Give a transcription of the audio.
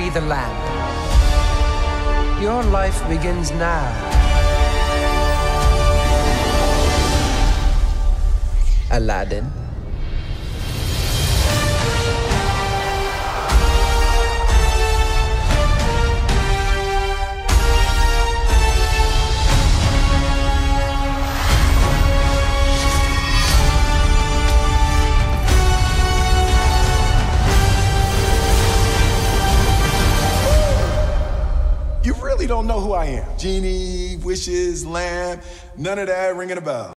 free the land. Your life begins now. Aladdin. You really don't know who I am. Genie, wishes, lamb, none of that ringing a bell.